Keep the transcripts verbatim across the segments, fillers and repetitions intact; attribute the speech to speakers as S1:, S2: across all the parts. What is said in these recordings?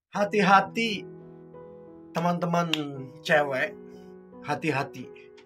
S1: Hati-hati teman-teman cewek, hati-hati.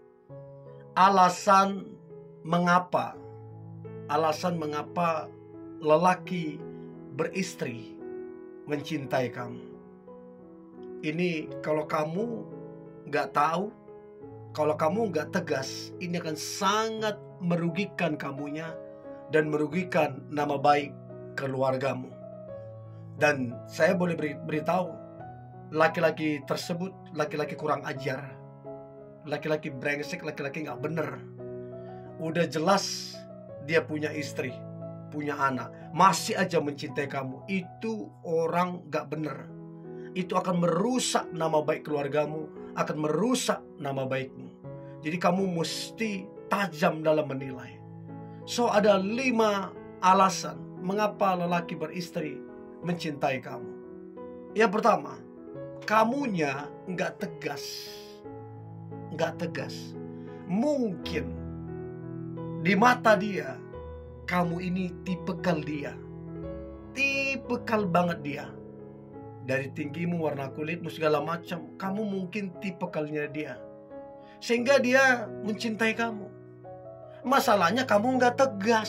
S1: Alasan mengapa, alasan mengapa lelaki beristri mencintai kamu. Ini kalau kamu gak tahu, kalau kamu gak tegas, ini akan sangat merugikan kamunya dan merugikan nama baik keluargamu. Dan saya boleh beritahu, laki-laki tersebut laki-laki kurang ajar, laki-laki brengsek, laki-laki gak bener. Udah jelas dia punya istri, punya anak, masih aja mencintai kamu. Itu orang gak bener. Itu akan merusak nama baik keluargamu, akan merusak nama baikmu. Jadi kamu mesti tajam dalam menilai. So ada lima alasan mengapa lelaki beristri mencintai kamu. Yang pertama, kamunya nggak tegas, nggak tegas. Mungkin di mata dia, kamu ini tipikal dia, tipikal banget dia. Dari tinggimu, warna kulitmu, segala macam, kamu mungkin tipikalnya dia, sehingga dia mencintai kamu. Masalahnya kamu nggak tegas.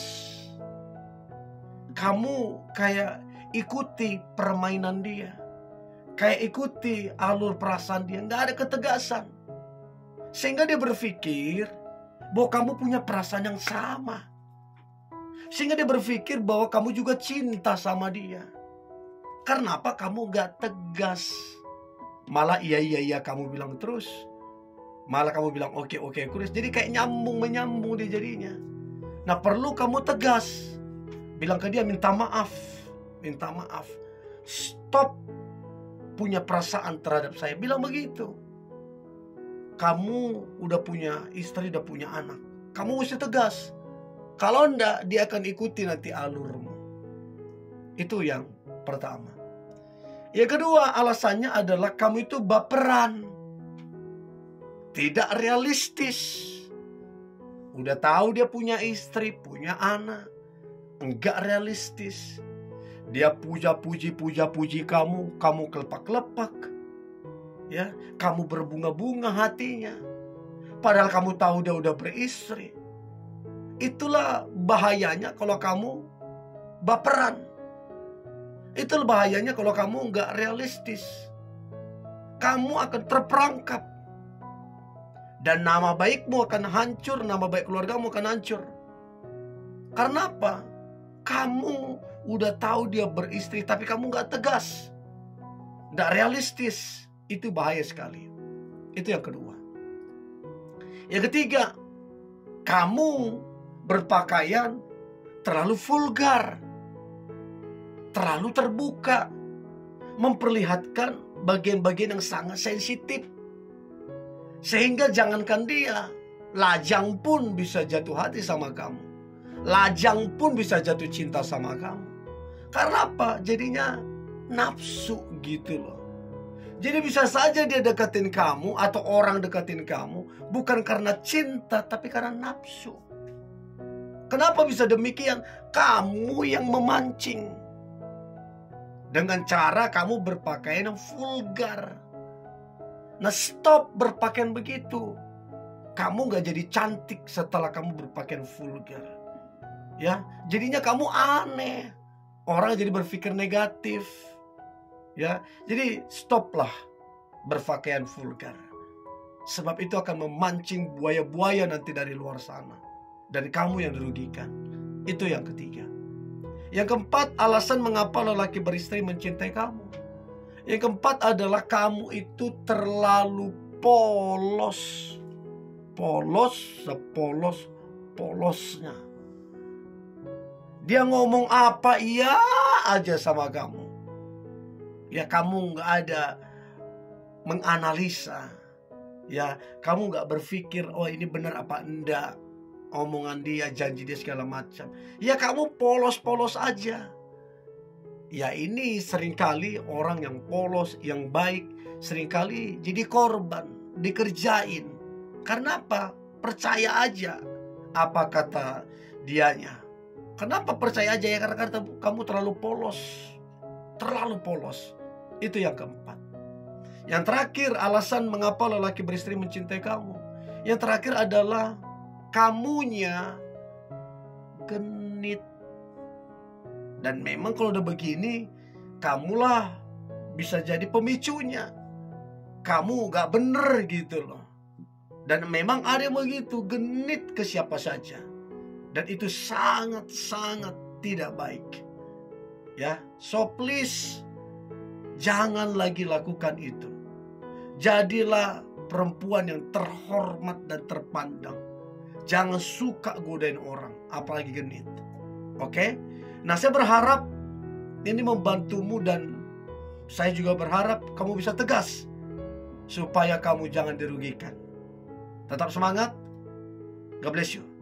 S1: Kamu kayak ikuti permainan dia, kayak ikuti alur perasaan dia, nggak ada ketegasan. Sehingga dia berpikir bahwa kamu punya perasaan yang sama. Sehingga dia berpikir bahwa kamu juga cinta sama dia. Karena apa? Kamu gak tegas. Malah iya iya iya kamu bilang terus. Malah kamu bilang oke oke terus. Jadi kayak nyambung menyambung dia jadinya. Nah perlu kamu tegas. Bilang ke dia minta maaf. Minta maaf. Stop punya perasaan terhadap saya. Bilang begitu. Kamu udah punya istri, udah punya anak. Kamu mesti tegas. Kalau enggak, dia akan ikuti nanti alurmu. Itu yang pertama. Yang kedua, alasannya adalah kamu itu baperan, tidak realistis. Udah tahu dia punya istri, punya anak, enggak realistis. Dia puja-puji, puja-puji kamu, kamu kelepak-kelepak, ya, kamu berbunga-bunga hatinya. Padahal kamu tahu dia udah beristri. Itulah bahayanya kalau kamu baperan. Itulah bahayanya kalau kamu nggak realistis. Kamu akan terperangkap. Dan nama baikmu akan hancur, nama baik keluargamu akan hancur. Karena apa? Kamu udah tahu dia beristri, tapi kamu nggak tegas, nggak realistis. Itu bahaya sekali. Itu yang kedua. Yang ketiga, kamu berpakaian terlalu vulgar, terlalu terbuka, memperlihatkan bagian-bagian yang sangat sensitif. Sehingga jangankan dia, lajang pun bisa jatuh hati sama kamu. Lajang pun bisa jatuh cinta sama kamu. Karena apa? Jadinya nafsu gitu loh. Jadi bisa saja dia deketin kamu atau orang deketin kamu bukan karena cinta tapi karena nafsu. Kenapa bisa demikian? Kamu yang memancing. Dengan cara kamu berpakaian yang vulgar. Nah stop berpakaian begitu. Kamu gak jadi cantik setelah kamu berpakaian vulgar. Ya, jadinya kamu aneh. Orang jadi berpikir negatif. Ya, jadi stoplah berpakaian vulgar. Sebab itu akan memancing buaya-buaya nanti dari luar sana. Dan kamu yang dirugikan. Itu yang ketiga. Yang keempat, alasan mengapa lelaki beristri mencintai kamu. Yang keempat adalah kamu itu terlalu polos. Polos sepolos-polosnya. Dia ngomong apa iya aja sama kamu. Ya kamu gak ada menganalisa. Ya kamu gak berpikir oh ini benar apa enggak. Omongan dia, janji dia segala macam. Ya kamu polos-polos aja. Ya ini seringkali orang yang polos, yang baik, seringkali jadi korban, dikerjain. Karena apa? Percaya aja apa kata dianya. Kenapa percaya aja ya? Karena kamu terlalu polos. Terlalu polos. Itu yang keempat. Yang terakhir, alasan mengapa lelaki beristri mencintai kamu. Yang terakhir adalah kamunya genit. Dan memang kalau udah begini, kamulah bisa jadi pemicunya. Kamu gak bener gitu loh. Dan memang ada yang begitu, genit ke siapa saja. Dan itu sangat-sangat tidak baik. Ya, so please jangan lagi lakukan itu. Jadilah perempuan yang terhormat dan terpandang. Jangan suka godain orang, apalagi genit. Oke? Nah, saya berharap ini membantumu, dan saya juga berharap kamu bisa tegas supaya kamu jangan dirugikan. Tetap semangat. God bless you.